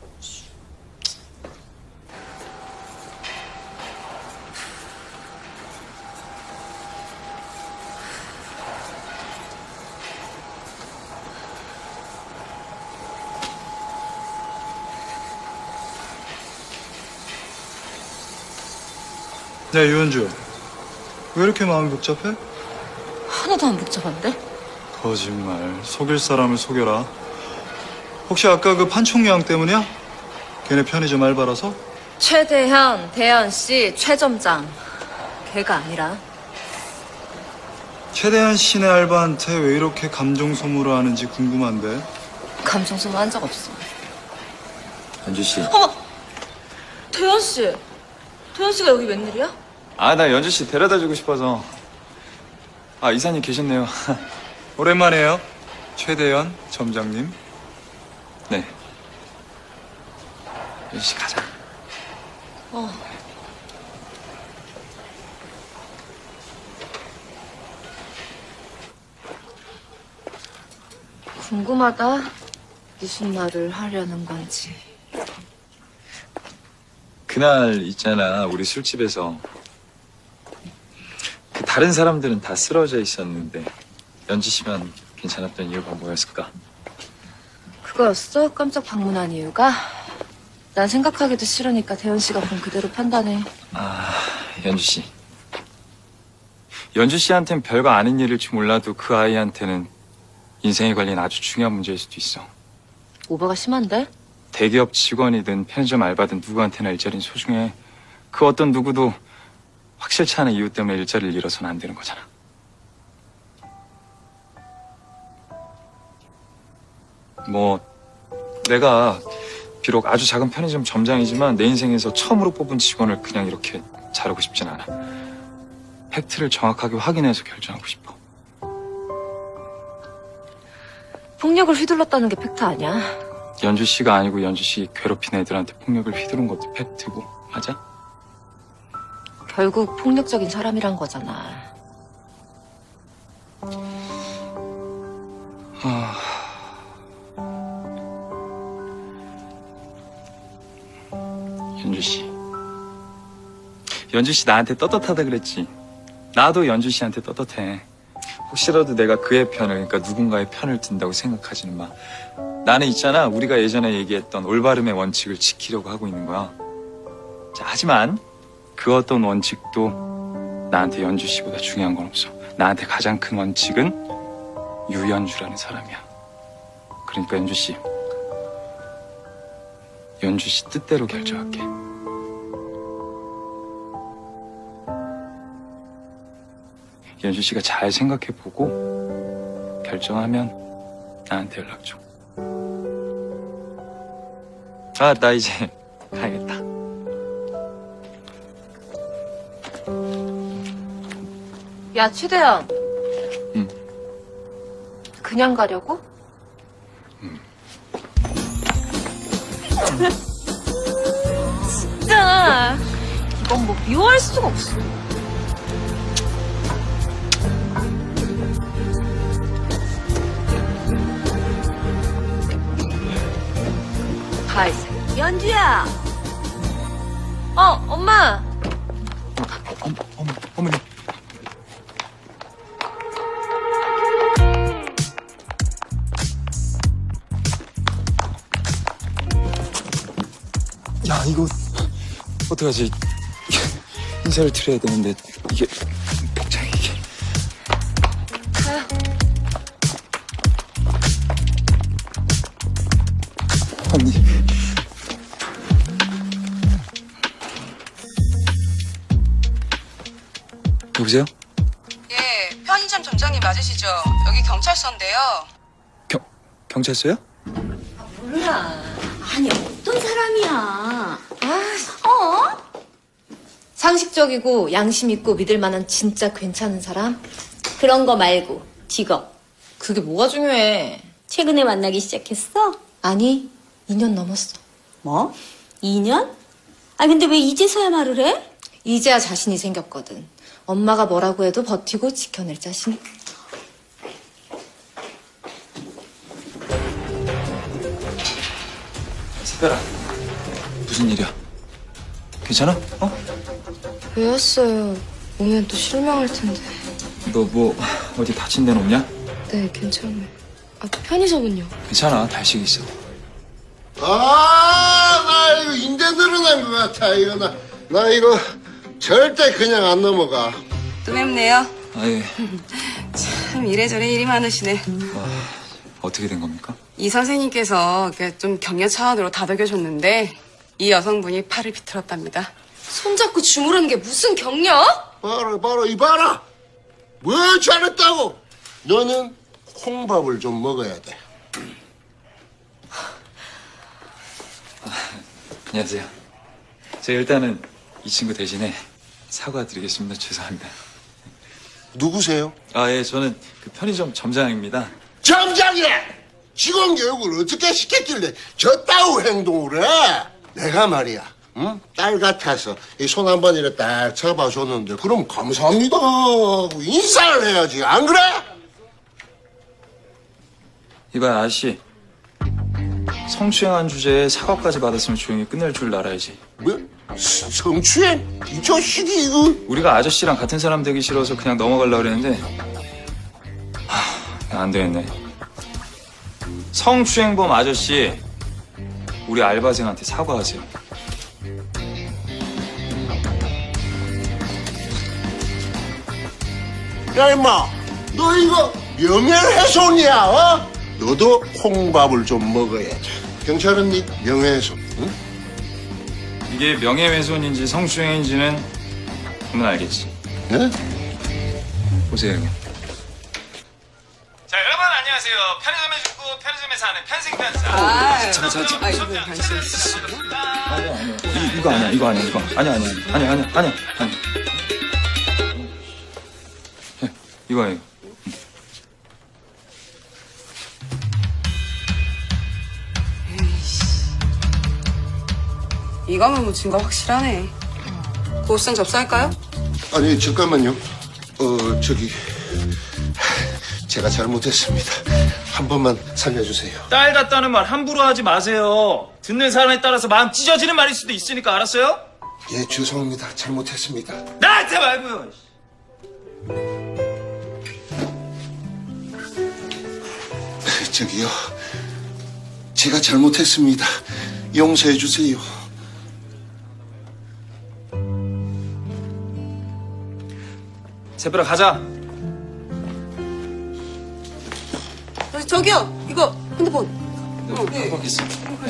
야, 유현주. 왜 이렇게 마음이 복잡해? 하나도 안 복잡한데? 거짓말. 속일 사람을 속여라. 혹시 아까 그 판촉량 때문이야? 걔네 편의점 알바라서? 최대현, 대현씨, 최점장. 걔가 아니라. 최대한 씨네 알바한테 왜 이렇게 감정 소모를 하는지 궁금한데. 감정 소모한 적 없어. 연주 씨. 어머! 대현씨! 대현씨가 여기 웬일이야? 아, 나 연주 씨 데려다 주고 싶어서. 아, 이사님 계셨네요. 오랜만이에요. 최대현 점장님. 네. 연주 씨 가자. 궁금하다. 무슨 말을 하려는 건지. 그날 있잖아, 우리 술집에서. 그 다른 사람들은 다 쓰러져 있었는데 연지 씨만 괜찮았던 이유가 뭐였을까? 그거였어? 깜짝 방문한 이유가? 난 생각하기도 싫으니까 대현 씨가 본 그대로 판단해. 아, 연주 씨. 연주 씨한텐 별거 아닌 일일지 몰라도 그 아이한테는 인생에 관련 아주 중요한 문제일 수도 있어. 오버가 심한데? 대기업 직원이든 편의점 알바든 누구한테나 일자리는 소중해. 그 어떤 누구도 확실치 않은 이유 때문에 일자리를 잃어서는 안 되는 거잖아. 뭐 내가 비록 아주 작은 편의점 점장이지만 내 인생에서 처음으로 뽑은 직원을 그냥 이렇게 자르고 싶진 않아. 팩트를 정확하게 확인해서 결정하고 싶어. 폭력을 휘둘렀다는 게 팩트 아니야? 연주 씨가 아니고 연주 씨 괴롭힌 애들한테 폭력을 휘두른 것도 팩트고, 맞아? 결국 폭력적인 사람이란 거잖아. 연주 씨. 연주 씨 나한테 떳떳하다 그랬지. 나도 연주 씨한테 떳떳해. 혹시라도 내가 그의 편을, 그러니까 누군가의 편을 든다고 생각하지는 마. 나는 있잖아, 우리가 예전에 얘기했던 올바름의 원칙을 지키려고 하고 있는 거야. 자, 하지만 그 어떤 원칙도 나한테 연주 씨보다 중요한 건 없어. 나한테 가장 큰 원칙은 유연주라는 사람이야. 그러니까 연주 씨 뜻대로 결정할게. 연주 씨가 잘 생각해보고 결정하면 나한테 연락 줘. 아, 나 이제 가야겠다. 야, 최대현. 응. 그냥 가려고? 진짜. 이건 뭐 미워할 수가 없어. 가, 이제. 연주야. 엄마. 어머니. 야, 이거 어떡하지? 인사를 드려야 되는데 이게 복장이 이게. 가요. 언니. 여보세요? 예, 편의점 점장님 맞으시죠? 여기 경찰서인데요. 경찰서요? 몰라. 아니, 어떤 사람이야. 상식적이고 양심 있고 믿을 만한 진짜 괜찮은 사람? 그런 거 말고 직업. 그게 뭐가 중요해? 최근에 만나기 시작했어? 아니, 2년 넘었어. 뭐? 2년? 아, 근데 왜 이제서야 말을 해? 이제야 자신이 생겼거든. 엄마가 뭐라고 해도 버티고 지켜낼 자신. 새별아, 무슨 일이야? 괜찮아? 왜 왔어요? 오면 또 실망할 텐데. 너 뭐 어디 다친 데는 없냐? 네, 괜찮아요. 아, 편의점은요? 괜찮아, 달식 있어. 나 이거 인대 늘어난 것 같아. 이거 나 이거 절대 그냥 안 넘어가. 또 뵙네요. 아, 예. 참 이래저래 일이 많으시네. 어떻게 된 겁니까? 이 선생님께서 좀 격려 차원으로 다독여줬는데 이 여성분이 팔을 비틀었답니다. 손잡고 주무르는 게 무슨 격려? 봐라 이봐라. 뭘 잘했다고. 너는 콩밥을 좀 먹어야 돼. 안녕하세요. 제가 일단은 이 친구 대신에 사과드리겠습니다. 죄송합니다. 누구세요? 아, 예, 저는 그 편의점 점장입니다. 점장이야! 직원 교육을 어떻게 시켰길래 저따위 행동을 해? 내가 말이야, 응? 딸 같아서 이 손 한 번 이렇게 딱 잡아줬는데 그럼 감사합니다 하고 인사를 해야지, 안 그래? 이봐, 아저씨. 성추행한 주제에 사과까지 받았으면 조용히 끝낼 줄 알아야지. 뭐? 성추행? 이 자식이 이거. 우리가 아저씨랑 같은 사람 되기 싫어서 그냥 넘어가려고 그랬는데 안 되겠네. 성추행범 아저씨, 우리 알바생한테 사과하세요. 야, 임마. 너 이거 명예훼손이야, 어? 너도 콩밥을 좀 먹어야지. 경찰은 네 명예훼손, 응? 이게 명예훼손인지 성추행인지는 보면 알겠지. 예? 보세요. 자, 여러분 안녕하세요. 편의점에 죽고 편의점에서 하는 편승편사. 이거 아니야, 이거 아니야, 이거 아니야. 이거예요. 이거면 뭐 증거 확실하네. 보호선 접수할까요? 아니, 잠깐만요. 저기. 제가 잘못했습니다. 한 번만 살려주세요. 딸 같다는 말 함부로 하지 마세요. 듣는 사람에 따라서 마음 찢어지는 말일 수도 있으니까 알았어요? 예, 죄송합니다. 잘못했습니다. 나한테 말고요. 저기요. 제가 잘못했습니다. 용서해 주세요. 새별아 가자. 저기요, 이거 핸드폰. 네, 갖고 있어.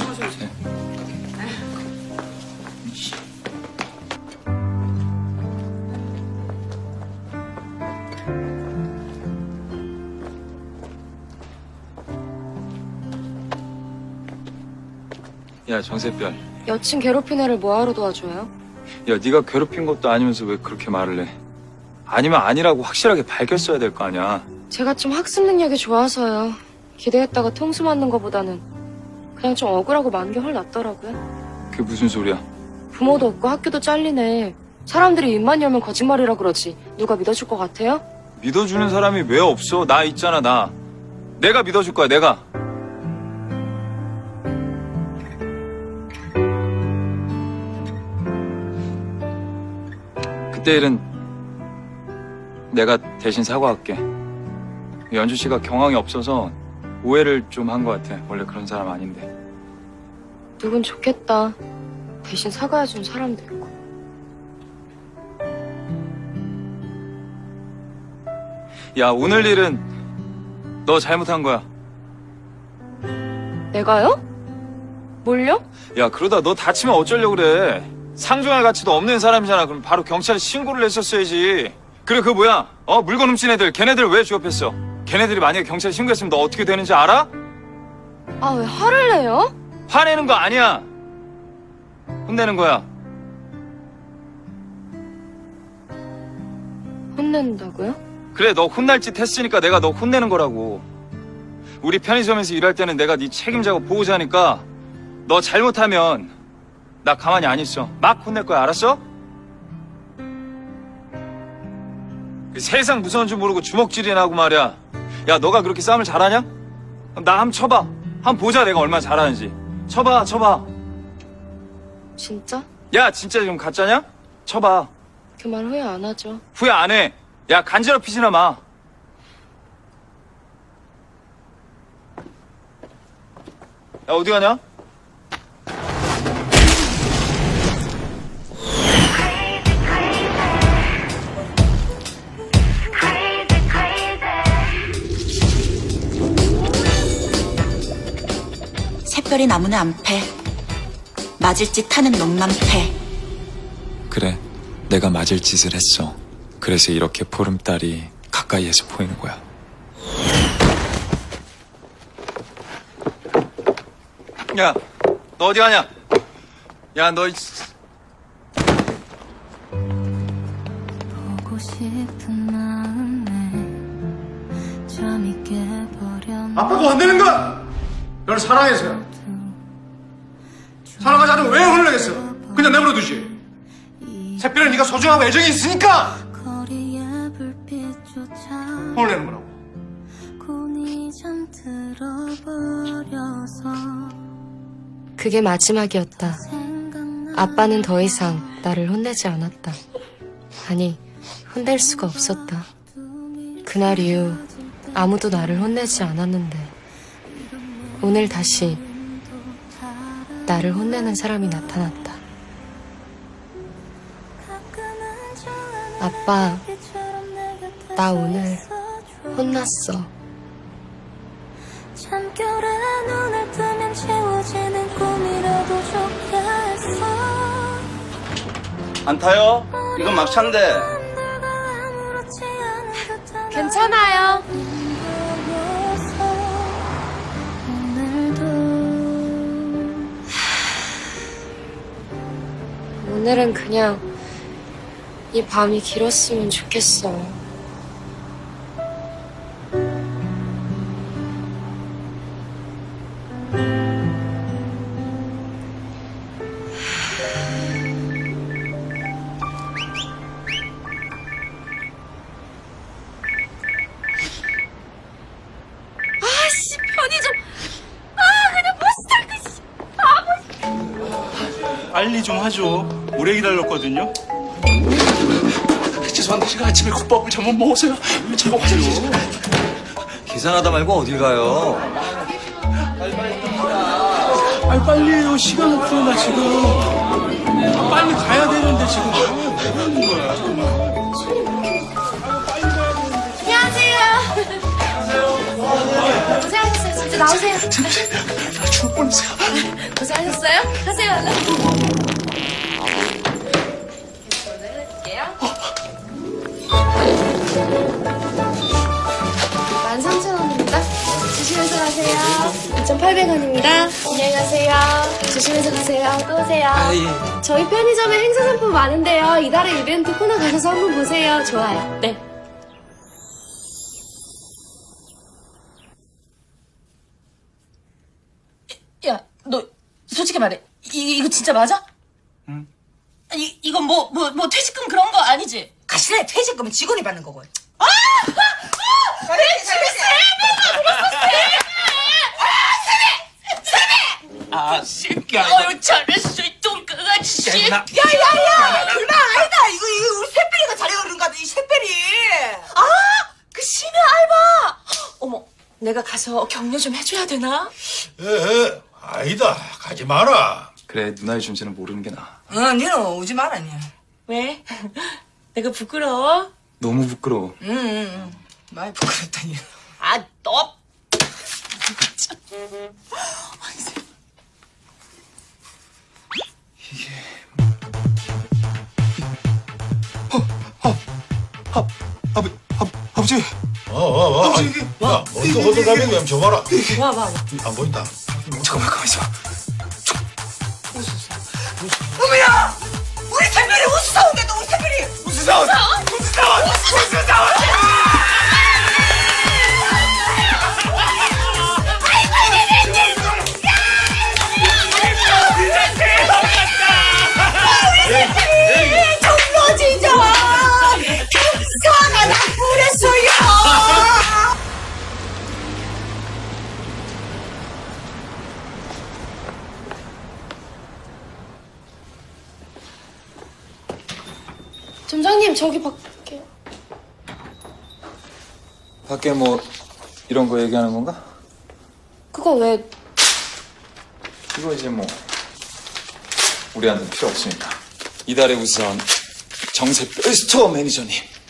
야, 정세별. 여친 괴롭힌 애를 뭐하러 도와줘요? 야, 네가 괴롭힌 것도 아니면서 왜 그렇게 말을 해? 아니면 아니라고 확실하게 밝혔어야 될 거 아니야. 제가 좀 학습 능력이 좋아서요. 기대했다가 통수 맞는 거보다는 그냥 좀 억울하고 만개 헐 났더라고요. 그게 무슨 소리야? 부모도 없고 학교도 잘리네. 사람들이 입만 열면 거짓말이라 그러지. 누가 믿어줄 것 같아요? 믿어주는 사람이 왜 없어? 나 있잖아, 나. 내가 믿어줄 거야, 내가. 그때 일은 내가 대신 사과할게. 연주 씨가 경황이 없어서 오해를 좀 한 것 같아. 원래 그런 사람 아닌데. 누군 좋겠다. 대신 사과해준 사람도 있고. 야, 오늘 일은 너 잘못한 거야. 내가요? 뭘요? 야, 그러다 너 다치면 어쩌려고 그래. 상종할 가치도 없는 사람이잖아. 그럼 바로 경찰에 신고를 했었어야지. 그래, 그 뭐야? 물건 훔친 애들, 걔네들 왜 취업했어? 걔네들이 만약에 경찰에 신고했으면 너 어떻게 되는지 알아? 아, 왜 화를 내요? 화내는 거 아니야. 혼내는 거야. 혼낸다고요? 그래, 너 혼날 짓 했으니까 내가 너 혼내는 거라고. 우리 편의점에서 일할 때는 내가 네 책임자고 보호자니까 너 잘못하면 나 가만히 안 있어. 막 혼낼 거야, 알았어? 그 세상 무서운 줄 모르고 주먹질이나 하고 말이야. 야, 너가 그렇게 싸움을 잘하냐? 그럼 나 한번 쳐봐. 한번 보자, 내가 얼마나 잘하는지. 쳐봐. 진짜? 야, 진짜 지금 가짜냐? 쳐봐. 그 말 후회 안 하죠. 후회 안 해. 야, 간지럽히지나 마. 야, 어디 가냐? 샛별이 나무는 안 패. 맞을 짓 하는 놈만 패. 그래, 내가 맞을 짓을 했어. 그래서 이렇게 보름달이 가까이에서 보이는 거야. 야, 너 어디 가냐? 야, 너... 보고 싶은 마음에 잠이 깨버렸네. 아빠도 안 되는 거야! 너를 사랑해서요. 사랑하지 않으면 왜 혼을 내겠어? 그냥 내버려두지. 샛별은 네가 소중하고 애정이 있으니까 혼을 내는 거라고. 그게 마지막이었다. 아빠는 더 이상 나를 혼내지 않았다. 아니, 혼낼 수가 없었다. 그날 이후 아무도 나를 혼내지 않았는데 오늘 다시 나를 혼내는 사람이 나타났다. 아빠, 나 오늘 혼났어. 잠결에 눈을 뜨면 채워지는 꿈이라도 좋겠어. 안 타요? 이건 막차인데. 괜찮아요. 오늘은 그냥 이 밤이 길었으면 좋겠어. 아씨, 편의점. 그냥 버스 탈 거. 빨리 좀 하죠. 오래 기다렸거든요. 죄송한데 제가 아침에 국밥을 잘못 먹어서요. 제가 화장실 계산하다 말고 어딜 가요? 아니 빨리 해요. 시간 없어요 나 지금. 빨리 가야 되는데 지금. 왜 그러는 거야? 안녕하세요. 고생하셨어요. 진짜 나오세요. 나 죽을 뻔했어요. 고생하셨어요? 하세요, 얼른. 13,000원입니다. 조심해서 가세요. 2,800원입니다. 안녕히 가세요. 조심해서 가세요. 또 오세요. 저희 편의점에 행사 상품 많은데요. 이달의 이벤트 코너 가셔서 한번 보세요. 좋아요. 네. 야, 너 솔직히 말해. 이거 진짜 맞아? 응. 이건 뭐 퇴직금 그런 거 아니지? 가시네. 퇴직금은 직원이 받는 거고. 내 집에 세배가 들었어, 세배! 어휴, 잘했어, 이 똥강아지 씨. 야야야! 그만 아니다. 이거 우리 새별이가 잘해 그런가 봐. 이 새별이. 그 심야 알바! 어머, 내가 가서 격려 좀 해줘야 되나? 아니다. 가지 마라. 그래, 누나의 존재는 모르는 게 나아. 니는 오지 마라, 니. 왜? 내가 부끄러워? 너무 부끄러워. 많이 부끄럽다니. 너. 아버지. 아버지 이게. 야, 먼저 호들갑이 그냥 줘봐라. 와. 안 보인다. 잠깐만, 가만있어. 어머야! 우리 새별이 우수 사온대, 너 우리 새별이! 우수 사원! 정로지죠! 사가 나쁘랬어요! 점장님, 저기 밖에. 밖에 뭐 이런 거 얘기하는 건가? 그거 왜. 이거 이제 뭐 우리한테는 필요 없으니까. 이달의 우선 정세별 스토어 매니저님.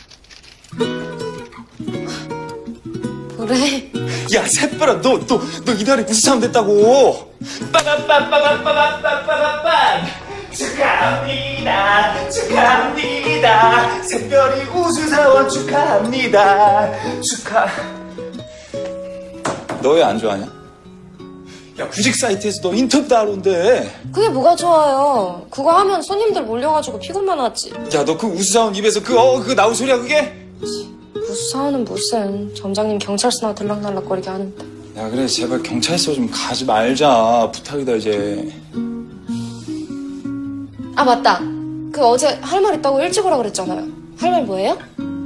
그래. 야, 새별아, 너 이달에 우수상 됐다고. 빠밤빠밤빠밤빠밤빠밤. 축하합니다. 새별이 우수사원 축하합니다. 너 왜 안 좋아하냐? 야, 구직 사이트에서 너 인터뷰도 하러 온대. 그게 뭐가 좋아요. 그거 하면 손님들 몰려가지고 피곤만 하지. 야, 너 그 우수사원 입에서 그거 나올 소리야, 그게? 무사원은 무슨. 점장님 경찰서나 들락날락거리게 하는데. 야, 그래, 제발 경찰서 좀 가지 말자. 부탁이다, 이제. 아, 맞다. 그 어제 할 말 있다고 일찍 오라 그랬잖아요. 할 말 뭐예요?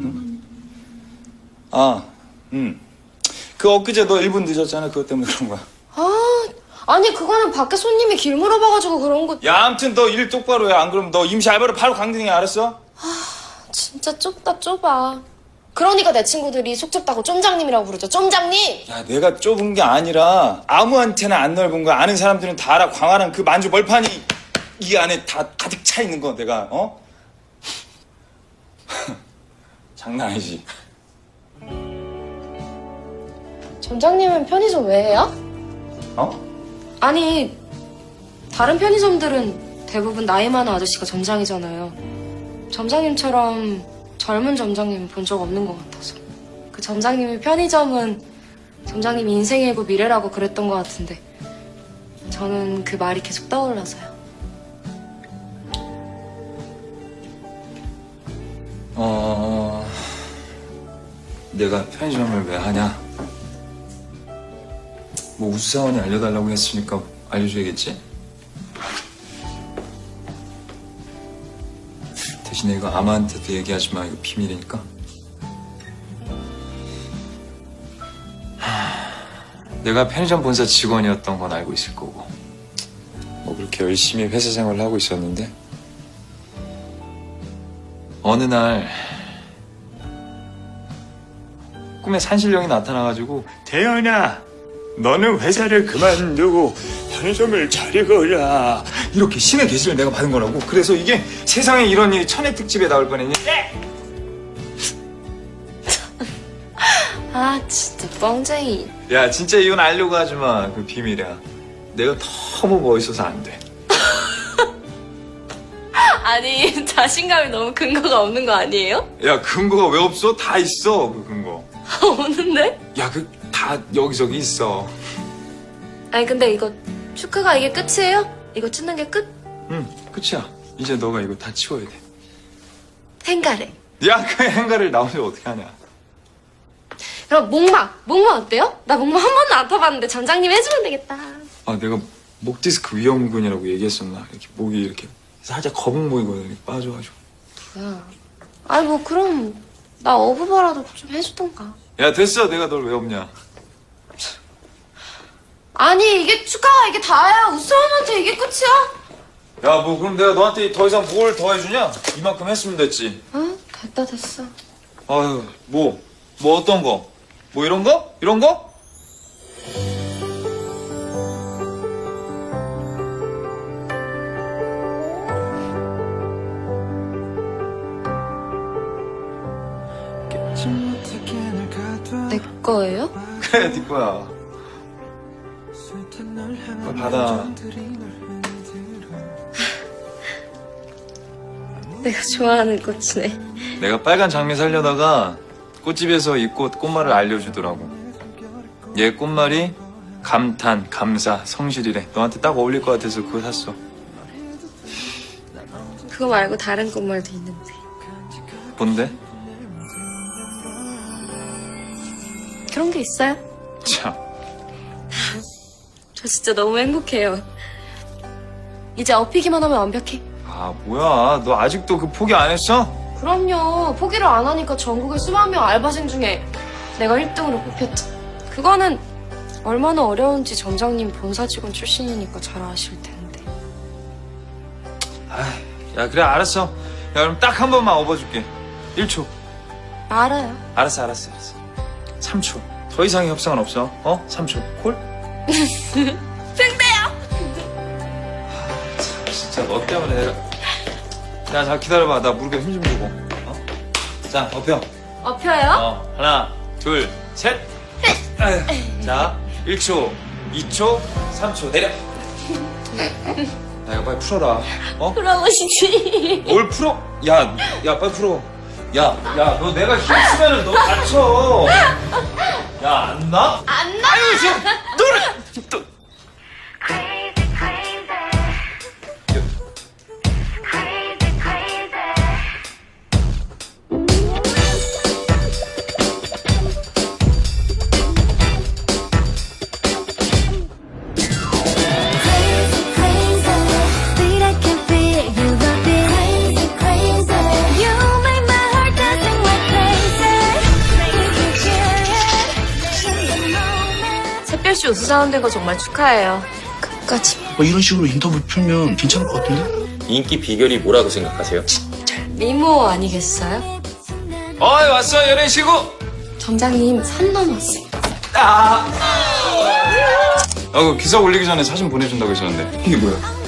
그 엊그제 너 1분 늦었잖아. 그것 때문에 그런 거야. 아니 그거는 밖에 손님이 길 물어봐가지고 그런 거. 야, 아무튼 너 일 똑바로 해. 안 그러면 너 임시 알바로 바로 강등해. 알았어? 진짜 좁다 좁아. 그러니까 내 친구들이 속 좁다고 쫌장님이라고 부르죠. 쫌장님! 야, 내가 좁은 게 아니라 아무한테나 안 넓은 거야. 아는 사람들은 다 알아. 광활한 그 만주 벌판이 이 안에 다 가득 차 있는 거 내가 장난 아니지. 점장님은 편의점 왜 해요? 어? 아니, 다른 편의점들은 대부분 나이 많은 아저씨가 점장이잖아요. 점장님처럼 젊은 점장님 본 적 없는 것 같아서. 그 점장님의 편의점은 점장님이 인생이고 미래라고 그랬던 것 같은데 저는 그 말이 계속 떠올라서요. 내가 편의점을 왜 하냐? 뭐 우수사원이 알려달라고 했으니까 알려줘야겠지? 대신에 이거 아마한테도 얘기하지 마. 이거 비밀이니까. 내가 편의점 본사 직원이었던 건 알고 있을 거고 뭐 그렇게 열심히 회사 생활을 하고 있었는데 어느 날 꿈에 산신령이 나타나가지고 대현아, 너는 회사를 그만두고 편의점을 차리거라. 이렇게 신의 계시를 내가 받은 거라고. 그래서 이게 세상에 이런 일이 천의 특집에 나올 뻔했는데 아, 진짜 뻥쟁이. 야, 진짜 이건 알려고 하지 마. 그 비밀이야. 내가 너무 멋있어서 안 돼. 아니, 자신감이 너무 근거가 없는 거 아니에요? 야, 근거가 왜 없어? 다 있어, 그 근거. 없는데? 야, 그 다 여기저기 있어. 아니, 근데 이거 축하가 이게 끝이에요? 이거 찍는 게 끝? 응, 끝이야. 이제 너가 이거 다 치워야 돼. 행가래. 야, 그 행가를 나 혼자 어떻게 하냐. 그럼 목마 어때요? 나 목마 한 번도 안 타봤는데 점장님 해주면 되겠다. 아, 내가 목 디스크 위험군이라고 얘기했었나? 이렇게 목이 이렇게 살짝 거북목이거든. 이렇게 빠져가지고. 뭐야? 아니 뭐 그럼 나 어부바라도 좀 해주던가. 야, 됐어. 내가 널 왜 없냐. 아니 이게 축하가 이게 다야. 우수원한테 이게 끝이야? 야, 뭐 그럼 내가 너한테 더 이상 뭘 더 해주냐? 이만큼 했으면 됐지. 응? 됐어. 아유, 뭐 어떤 거? 뭐 이런 거? 이런 거? 내 거예요? 그래, 네 거야. 받아. 내가 좋아하는 꽃이네. 내가 빨간 장미 살려다가 꽃집에서 이 꽃말을 알려주더라고. 얘 꽃말이 감탄, 감사, 성실이래. 너한테 딱 어울릴 것 같아서 그거 샀어. 그거 말고 다른 꽃말도 있는데. 뭔데? 그런 게 있어요? 참. 저 진짜 너무 행복해요. 이제 업히기만 하면 완벽해. 아, 뭐야. 너 아직도 그 포기 안 했어? 그럼요. 포기를 안 하니까 전국의 수만 명 알바생 중에 내가 1등으로 뽑혔죠. 그거는 얼마나 어려운지 점장님 본사 직원 출신이니까 잘 아실 텐데. 야, 그래, 알았어. 야, 그럼 딱 한 번만 업어줄게. 1초. 알아요. 알았어. 3초. 더 이상의 협상은 없어. 3초. 콜? 승대야! 진짜 너 때문에 내가. 야, 자, 기다려봐. 나 무릎에 힘 좀 주고. 자, 업혀. 업혀요? 하나, 둘, 셋. 자, 1초, 2초, 3초. 내려. 야, 이거 빨리 풀어라. 풀어보시지. 뭘 풀어? 야, 빨리 풀어. 야, 너 내가 힘 쓰면은 너 다쳐. 야, 안 나? 안 나! 아유, 지금 너를 또. 샛별씨 우수사원 된 거 정말 축하해요. 끝까지. 이런 식으로 인터뷰 풀면 괜찮을 것 같은데? 인기 비결이 뭐라고 생각하세요? 미모 아니겠어요? 왔어, 연예인 시구. 점장님 산 넘었어요. 그 기사 올리기 전에 사진 보내준다고 했었는데. 이게 뭐야?